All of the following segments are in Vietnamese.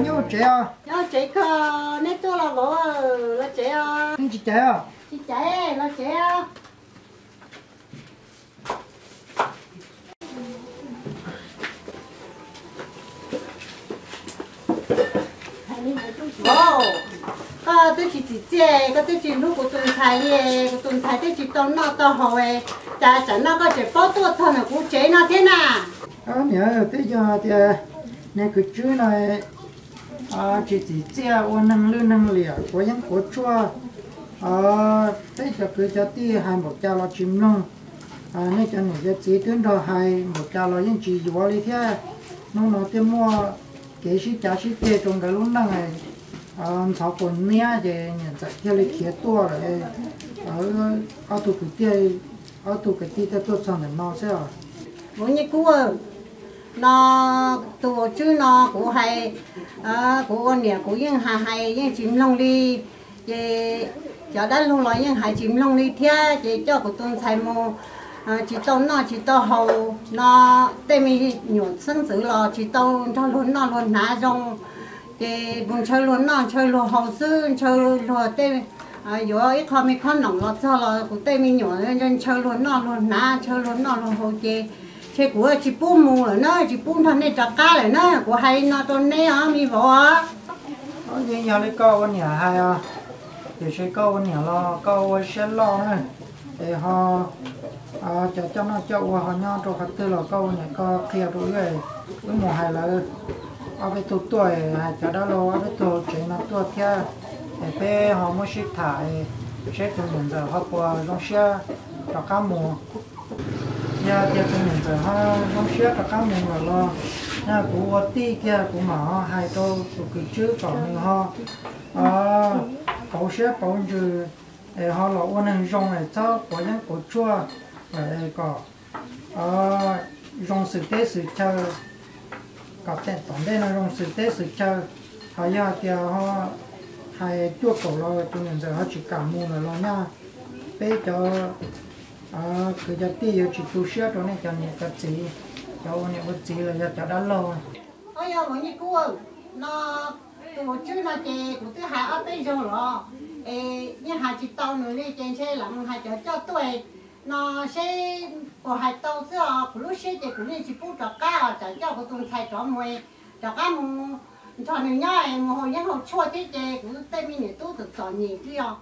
nhau trẻ à? Nhau trẻ cơ, nét tôi là bố là trẻ à? Chị trẻ à? Chị trẻ là trẻ à? Wow, có tôi chỉ trẻ, có tôi chỉ lúc của tuần thái đi, của tuần thái tôi chỉ tông nó tao hỏi, chả nó có trẻ bao tuổi thôi nó cũng trẻ nó thế nào? Nhớ tới giờ thì này cứ chú này chỉ trẻ ôn năng liệt của những của chua tới giờ cứ cho tí hai một cha lo chim nông này cho này cái chỉ tuyến đó hai một cha lo những chỉ vô đi thế nông nó tìm mua cái sĩ trả sĩ tiền trong cái lúc này sau còn nia thì nhận giải theo lịch kia to rồi ở tụ cái tiền ở tụ cái tiền tôi chọn để nó sẽ Mỗi như cú nó tụ chứ nó cũng hay của con nè của những hay những chim lông đi về cho đã luôn nói những hay chim lông đi theo về cho của tôi xài mồ chỉ tao nó chỉ tao hầu nó tên mình nhổn sân xử lo chỉ tao cho luôn nó luôn ná rong về buồn chơi luôn nó chơi luôn hầu sư chơi luôn tên dù ít không mình không nóng lọt cho là của tên mình nhổn nên chơi luôn nó luôn ná chơi luôn nó luôn hầu chế của chỉ bún mù rồi nó chỉ bún thằng này chả cá rồi nó của hay nó trong này mi vỏ ở đây nhà lấy câu con nhà hay thì sẽ câu con nhà lo câu sẽ lo nữa để họ cho nó cho họ nhau cho khách tư là câu nhà câu kia đối với mùa hè là ở bên tuổi tuổi cho đó lo ở bên tuổi chuyện nó tuổi kia để bé họ mới xịt thải sẽ từ hiện giờ họ qua trong xe cho cá mùa nhà thì từ hiện giờ họ trong xe cho cá mùa là lo nhà của tí kia của mà hai tô cứ chứ còn như họ bảo xe bảo trừ họ là ôn hành rong này cho có những cổ chua rồi có rong sự tế sự chơi có tên tổng đây là rong sự tế sự chơi họ giờ thì họ hay chua cổ rồi từ hiện giờ họ chỉ cảm mù là lo nha bây giờ cứ cho tí chỉ tu sửa cho nên cho nên cái gì cho nên cái gì là cho đã lâu ôi giờ mọi người cô nó tụi chứ nó chè của thứ hai ở bên rồi rồi nhưng hai chị tao nữa đi trên xe lặng hai cho tuổi nó sẽ của hai tao chứ của lúc xe chè của nên chỉ bút cho cá cho của tụi thầy cho mồi cho cá mù cho nên nhá em hồi nhá hồi chua thế chè của tên mình để tôi được chọn nhiều chứ à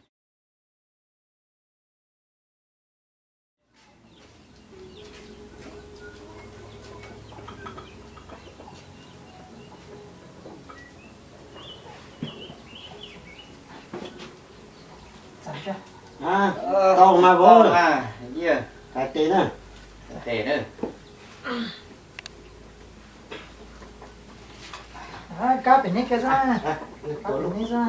tao mà vô gì à tại tiền á tiền nữa cá bị nít cái ra cá bị nít ra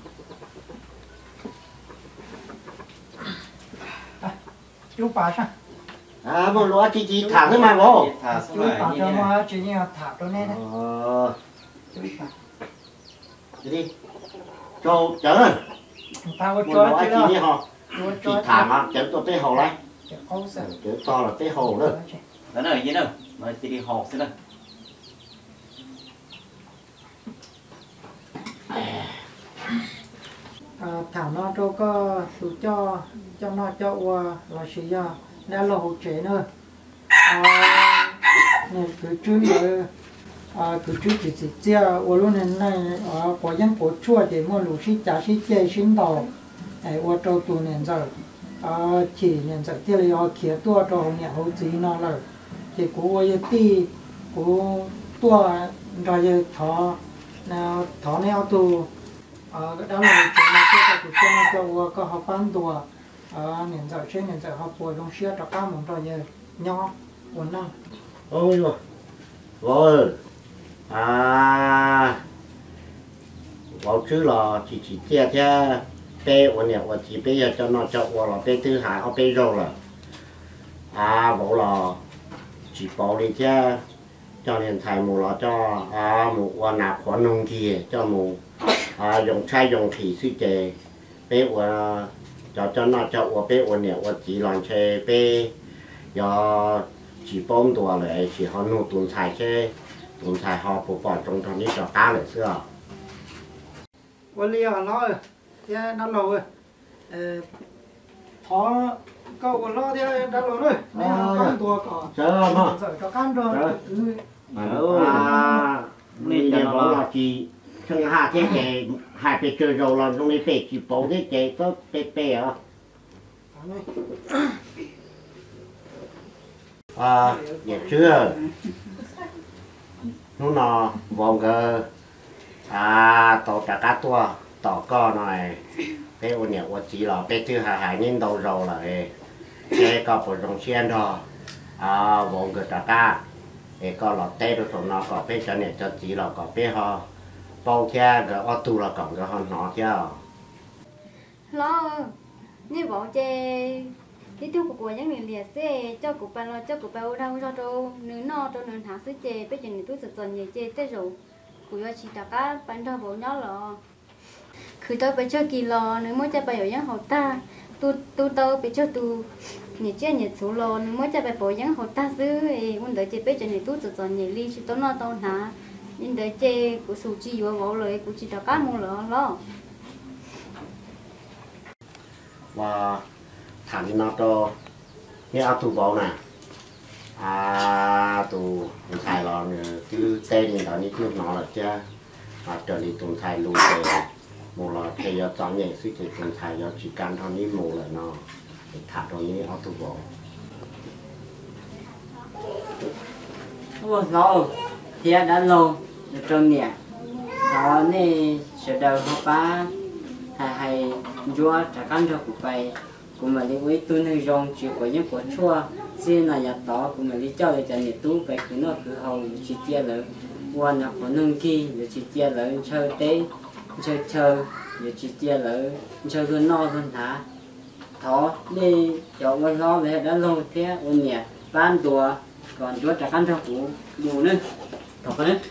chú bà sao một lúa chỉ thả thôi mà vô thả chú bà cho nó chỉ như thả cho nên đấy đi cho chở tao một có lúa cho chỉ như họ chỉ thả mà chở tôi tới hồ đấy chở to là tới hồ đó đó nữa gì nữa mà chỉ đi hộp xí nữa thả nó cho nó cho là gì à nên là hỗ trợ nữa này cứ chú nữa cứ chú chỉ chia ở luôn này có những có chua thì mua lúa xí chả xí chè xí đào ở trong tủ nên giờ chỉ nên giờ thì là kia tua trong nhà hậu gì nó là chỉ có cái tí có tua rồi thọ này ở tủ đó là chuyện mà cái nó cho họ bán tua nên giờ họ bồi trong xe cho cá một rồi nhỏ buồn năng ôi rồi rồi bảo chứ là chỉ chia theo bé của nhà của chỉ bé cho nó cho là bé thứ hai họ bé rồi là bảo là chỉ bảo đi theo cho nên thầy một là cho một quan nạp khoản nông kia cho một dùng chai dùng thủy sư chế bé của cho nó cho bé của nhà của chỉ làm chơi bé do chỉ bom đồ lại chỉ họ nộp tuần xài chơi tụi thầy họ phụ bỏ trong thằng đi cho cá lại xưa วันนี้เราที่นั่นเราพอก็วันเราที่นั่นเราเลยนี่กั้นตัวก่อน chờ mà ก็กั้นตัวนี่เดี๋ยวเราจีช่างหาเจ๊เจ๊หายไปเจอเราเราตรงนี้เป็ดจีโป้เจ๊เจ๊ก็เป็ดเป็ดอ่ะอย่าเชื่อนู่นนอวงก็ต่อจากการตัวต่อก็หน่อยเป้วันเนี่ยวันจีเราเป้ชื่อหายนิ่งโตเราเลยเจ๊ก็ปวดตรงเชียนทอวงก็จากการก็เราเต้ไปตรงนอก็เป้จะเนี่ยจะจีเราก็เป้ฮอเป้าแค่ก็อตูเราก็ก็ฮอนอแค่ lo như bọn chê cái tiêu của những người liệt xe cho của bà lo cho của bà đâu cho đâu nữ no cho nữ thả sức chê bây giờ nữ tôi dần dần chê tới rồi của yo chỉ đặt cá bán đâu bộ nhớ lo cứ tôi bây giờ kỳ lo nữ mới cho bà ở những hậu ta tôi bây giờ tôi nhiệt chơi nhiệt số lo nữ mới cho bà bộ những hậu ta xứ muốn đợi chê bây giờ nữ tôi dần dần nhiệt ly chỉ tôi no tôi thả nhưng đợi chê của số chi vừa vào lời của chỉ đặt cá mua lo và thằng nó to như áo tủ bảo nè tủ thải là cứ tên đó như cứ nó là chứ trở đi tủ thải luôn về một là thầy giờ chọn nhảy suy thì tủ thải giờ chỉ cần thằng ní một là nó thả đó như áo tủ bảo một lâu thì đã lâu được trong nhà đó nên sẽ đầu học ba hay chúa trả căn cho cụ bài của mình đi với tuân hơi rong chỉ có những của chua xin là nhà tỏ của mình đi cho để cho nhiệt tú bài cứ nó cứ hầu chỉ chia lớn quan là của nông kia để chỉ chia lớn chơi tế chơi để chỉ chia lớn chơi luôn no luôn hả thọ đi cho con lo về đã lâu thế ôn nhẹ ban đùa còn chúa trả căn cho cụ đủ nữa thọ cái nữa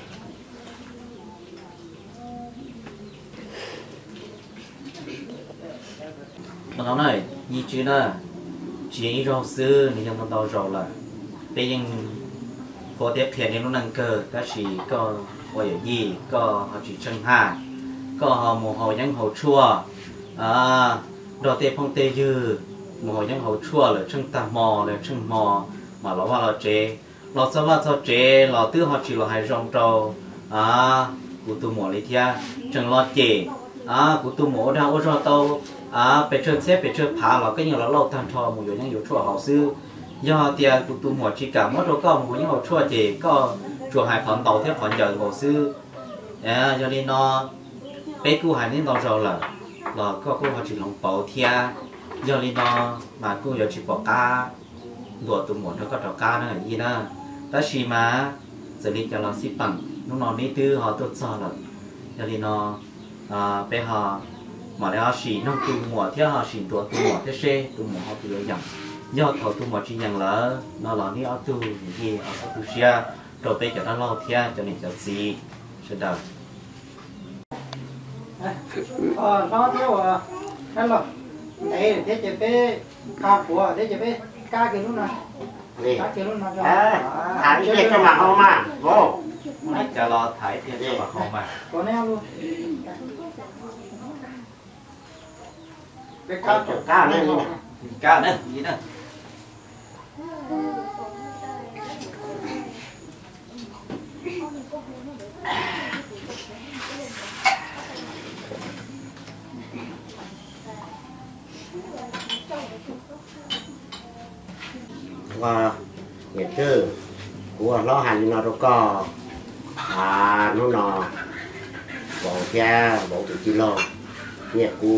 mà nó này như chứ nó chỉ rau xưa nênยังมันตอรอละแต่ยังพอเทียบเทียนยังนั่งเกิดก็chỉก็ว่าอย่างยี่ก็เขาchỉ chân hàก็เขาหมู่เขายังเขาชั่วดอกเตพงเตยือหมู่เขายังเขาชั่วเลยchânตามอเลยchânมอmàเราว่าเราเจเราจะว่าเราเจเราตื้อเขาchỉเราให้รองโตกูตัวหมู่เลยเทียchânเราเจกูตัวหมู่ดาวเราโตไปเชิญเซฟไปเชิญผาเราก็ยังเราเล่าทางทอหมู่อยู่ยังอยู่ชั่วเขาซื้อย่อเตียกูตัวหมู่ชีกะมดเราก็หมู่ยังเขาชั่วเจก็จัวหายฝันเต่าเทียบฝันเจอเขาซื้อยอลีนอไปกูหายนี่เราเราละเราก็กูเขาจีหลงเป่าเทียยอลีนอมากูอยากจีปอกกาตัวตัวหมู่แล้วก็ดอกกานั่นยี่นะแต่ชีมาจะรีจะเราสิปังน้องนี่ตื้อเขาตัวซอละยอลีนอไปหาmà lại họ xì nông tu mùa theo họ xì tua tu mùa theo xe tu mùa họ tu dòng do thầu tu mùa chỉ nhận là nó là ní ở tu gì ở tu xia rồi bây giờ nó lo theo cho nên cho gì sẽ đâu nó theoนั่นหรอเอ๊ะเดี๋ยวจะไปข้าผัวเดี๋ยวจะไปกาเกี่ยวนู่นนะกาเกี่ยวนู่นนะถ่ายเด็กก็มาเข้ามาโว้จะรอถ่ายเทียนจะมาเข้ามาตัวแนวluôn cái cá này nè cá nữa gì nữa và ngày trước của nó hành nó đâu có nó bộ cha bộ tự chi lo nhẹ cu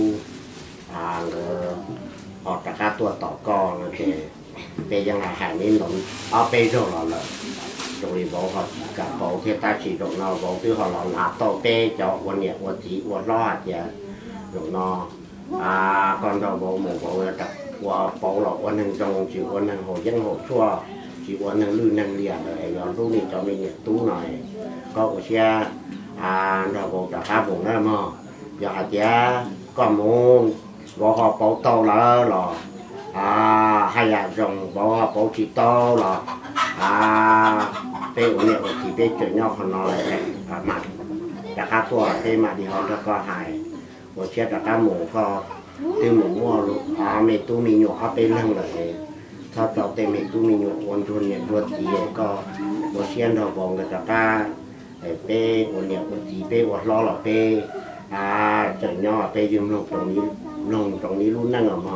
họ trả cả tua tỏ co là để bây giờ là hải nên nó bây giờ là rồi bộ họ cả bộ thì ta chỉ độ nào bộ thứ họ là tàu bê cho quan nhẹ quan chỉ quan lo hạt giờ rồi nó còn rồi bộ một bộ đặt qua bộ là quan hàng trong chỉ quan hàng hồ dân hồ chua chỉ quan hàng lư năng liền rồi lúc này cho mình tú này có của xe rồi bộ trả cả bộ đó mà giờ hạt giá có muốn bộ họ bộ tàu là hay là dòng bộ họ bộ chỉ tàu là bé uốn nhẹ thì bé chở nhau họ nói mặt đã cá tua bé mà đi họ cho có hài một chiếc đã cá mổ có từ mổ mua luôn mẹ tu mình nhổ họ bé lăng lại thọ tàu tê mẹ tu mình nhổ uốn chuồn nhẹ ruột thì có một chiếc đầu vòng người ta cá bé uốn nhẹ thì bé uốn lo là bé chở nhau bé dùng lồng trong ní luôn năng ở mà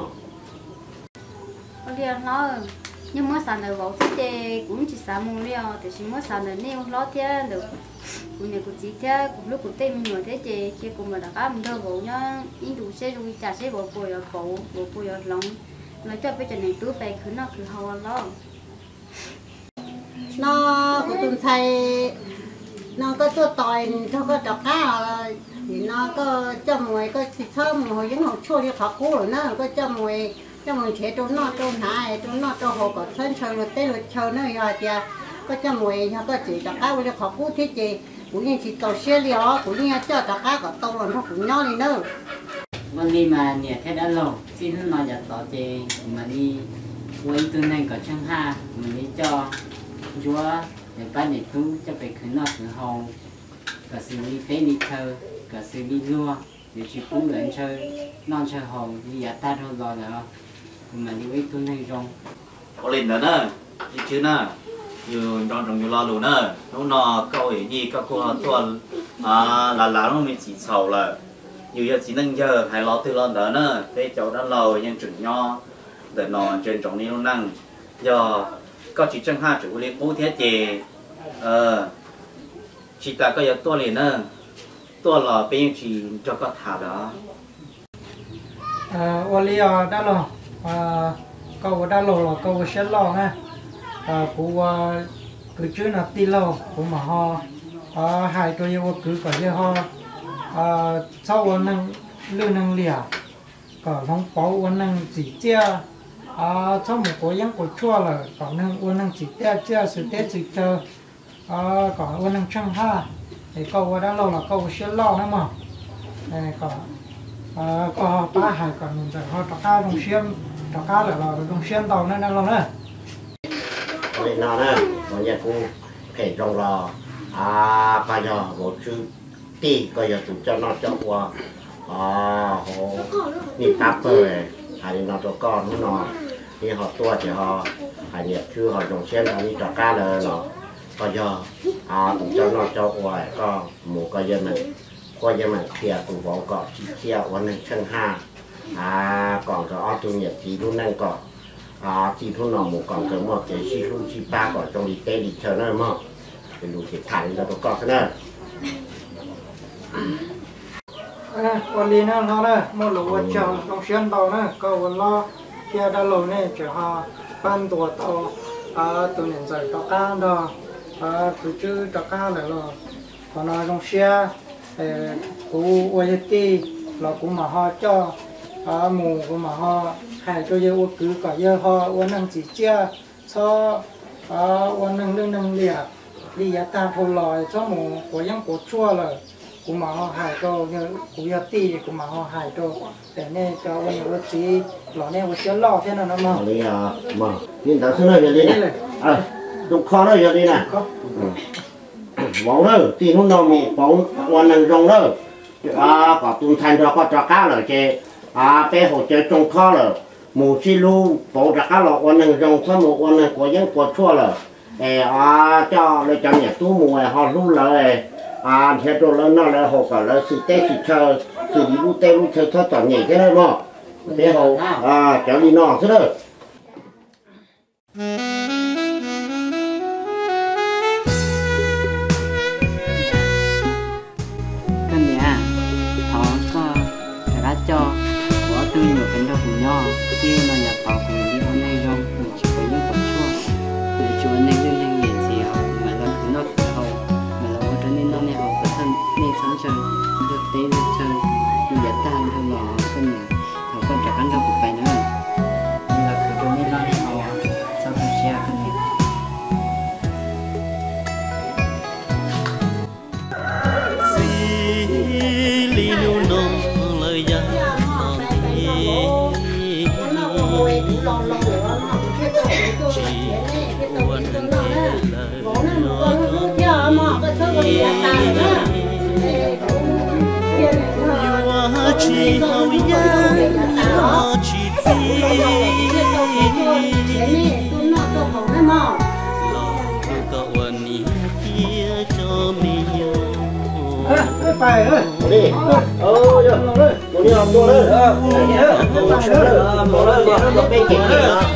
đi nó nhưng mà sản được vào thì cũng chỉ sản mua liao thì chỉ mới sản được nêu lo thế được cũng này cũng chỉ thế cũng lúc cũng tên nhiều thế thì khi cũng mà đã cá mình đâu vào nhá in đủ xe rồi trả xe vào bồi ở lòng nói cho bây giờ này túi về cứ nó cứ hao lo nó cũng tụi thầy nó cóตัวต่อยเขาก็จับก้าthì nó có cho mùi có thịt thơm hồi những hộp chua đi khó cũ rồi nó có cho mùi chế trốn nó cho hồ có thân chơi rồi tê rồi chơi nó rồi thì có cho mùi nó có chỉจับก้าvới khó cũ thế chị cũng như chỉ tàu xe liều cũng như choจับก้าcó tàu rồi nó cũng nhau đi nữa วันนี้มาเนี่ยแค่ด้านลงที่นอนอยากต่อเจมาดีไว้ตัวนั้นก็ช่างห้ามันนี้จอยัวในบ้านในตู้จะไปขึ้นนอกขึ้นห้องก็ซื้อดีเฟดีเธอก็ซื้อดีลัวเดี๋ยวชิปุ้งเหลือเชยนอนเชยห้องที่อยากตัดเขารอแล้วมันนี้ไว้ตัวนั้นรอง có lên nữa nè chứ nèอยู่trong trongอยู่รอluôn nè nó nọ câu ấy gì các cô tuần là nó mình chỉ sầu là nhiều giờ chỉ năng giờ hay lo từ lo đó nữa thế cháu đã lâu nhưng chừng nho để nó trên trong này luôn năng giờ có chỉ chân hai chủ liên cũ thế chị chỉ ta có giờ tua liền nữa tua là bên chỉ cho có thả đó Oli đã lo câu đã lo là câu sẽ lo ha của cứ chứ là tí lo của mà họ hai tôi yêu cứ có như họ sauวันนึงเรื่องนึงเหลี่ยก็ท้องเป้าวันนึงจีเจ้าชอบหมูก็ยังกดชั่วเลยก่อนนึงวันนึงจีเจ้าเจ้าสุดเด็ดจีเจอก่อนวันนึงช่างห้าไอ้ก็ว่าได้เราlà câuเชื่อเล่านะมั้งไอ้ก็ป้าหายก่อนจะเขาตะก้าตรงเชื่อมตะก้าlàตรงเชื่อมตอนนั้นเราเนี่ยเลยนอนนะวันนี้กูเพ่ตรงรอไปยอหมดชื่อตีก็อย่าถูกเจ้านอเจ้าวัวโหนี่ทับเลยอันนี้นอตัวก้อนนู่นนอนี่họตัวchỉ họอันนี้ชื่อhọตรงเช่นอันนี้ตะก้าเลยเนาะก็ย่อถูกเจ้านอเจ้าวัวก็หมูก็ยังมันเคลียร์ตัววงก็เคลียร์วันนึงชั้นห้าก่อนก็ตัวเนี่ยทีรุ่นนั่นก็ทีรุ่นนอหมูก่อนก็หมดเจชีรุ่นชีป้าก่อนตรงนี้เตะดิเชอร์นั่นมั้งเป็นดูสิถ่ายแล้วตัวก้อนซะนั่นวันนี้นะเราเนี่ยเมื่อหลวงจังต้องเชื่อมต่อนะก็วันละเกี่ยด้านหลังเนี่ยจะหาปั้นตัวต่อตัวเนี่ยใส่ตะก้าดอคือชื่อตะก้าเลยล่ะตอนนั้นต้องเชื่อกูวันที่เรากูมาหาเจ้าหมูกูมาหาให้ตัวเยอะคือก็เยอะหาวันนั้นจีเจ้าชอบวันนั้นเรื่องนึงเรียกตาพลอยเจ้าหมูกูยังปวดชั่วเลยกูมาหาหายก็เนี่ยกูอยากตีกูมาหาหายก็แต่เนี่ยจะวันนี้วันจีหล่อเนี่ยวันเช้าล่อแค่นั้นนะมั้งนี่มานี่แต่ซื้อเลยนี่นะลูกคอเลยนี่นะบอกเลยตีนุ่นนอมีบอกวันนั้นจงเลยก็ตุนทันเราก็จะก้าเลยเจ้ไปหัวเจอจงคอเลยหมูชิลูบอกจะก้าหรอกวันนั้นจงถ้าหมูวันนั้นก็ยังปวดชั่วเลยเจ้าเลยจังเนี่ยตู้หมูเขารู้เลยเฮ็ดตัวแล้วนั่นแล้วหกก็แล้วสิเตะสิเชอสิดีรู้เตะรู้เชอทอดต่อใหญ่แค่นั้นมั้งเดี๋ยวเจ้าลีนอซะเด้อก็เนี่ยเขาก็แต่ละจอหัวตึงอยู่เป็นดอกย่อที่นอนอยากต่อคนที่เขาในร่องมีช่วยยิ่งกว่าชั่วมีช่วยในเรื่องเลี้ยงเลี้ยงเสียวมาแล้วคือนอกเขามาแล้ววันนี้น้องเนี่ยเขาก็ท่านนี่สังเชิญเลือกเต้เลือกเชิญมีอย่าตามเธอหล่อก็เนี่ยเขาก็จะกันเราไปเนอะนี่เราคือตัวนี้เราเนี่ยเอาเจ้าตัวเชี chỉ hậu nhân chỉ phải ơi đi tôi đi làm tôi đấy tôi bên kia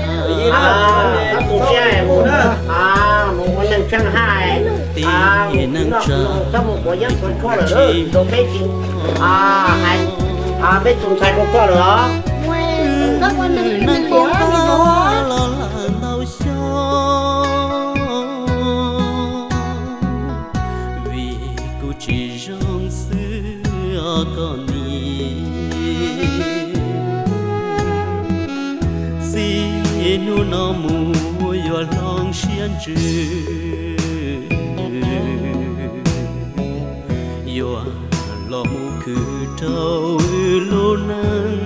tôi xe một một lần chân hai một cái dân tôi có rồi tôi bên kia anh bên chúng ta có rồi đó các quan điểm nâng bóng lo lắng đau xót vì cô chỉ trong xưa còn đi xin nu nó mùa yo lòng xiên trừ yo lo mu cứ trâu lô nâng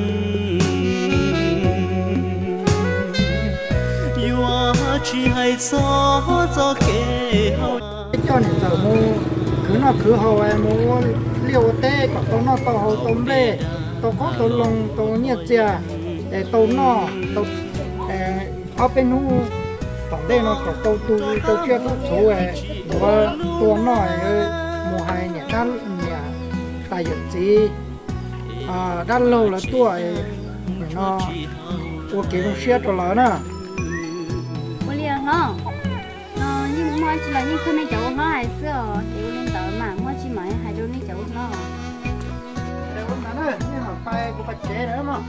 chỉ hay gió kề hậu cho nên giờ mua cứ hậu em mua liều tê có tàu nó tàu hậu tàu lê tàu có tàu lồng tàu nhiệt chè tàu nọ tàu ở bên nu tàu đây nó có tàu tu tàu kia tàu số và tàu nọ mùa hè nhẹ đan nhẹ tại hiện gì đan lâu là tuổi nó của kiểu xe cho lớn à nó nhưng mà chỉ là những cái này cháu nó hay xưa thì lên tới mà mua chỉ mấy hay đôi này cháu nó rồi hôm nay nhưng mà phải có bạch chế nữa mà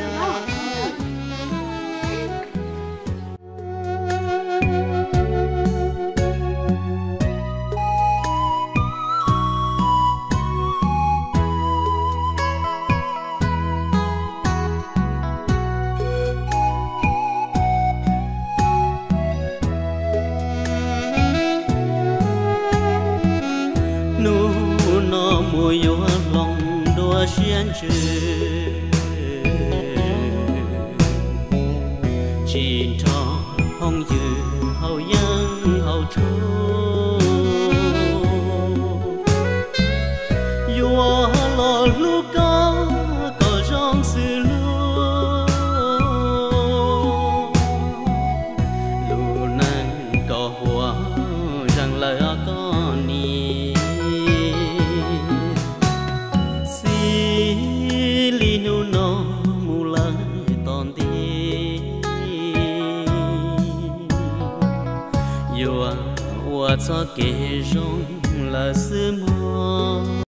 mùa yo lòng đua xiên trừ chỉ cho hồng dư hậu nhân hậu trú yo lo lu có trong sự lu năng có hoa rằng lời con ni cho kể rong là sớm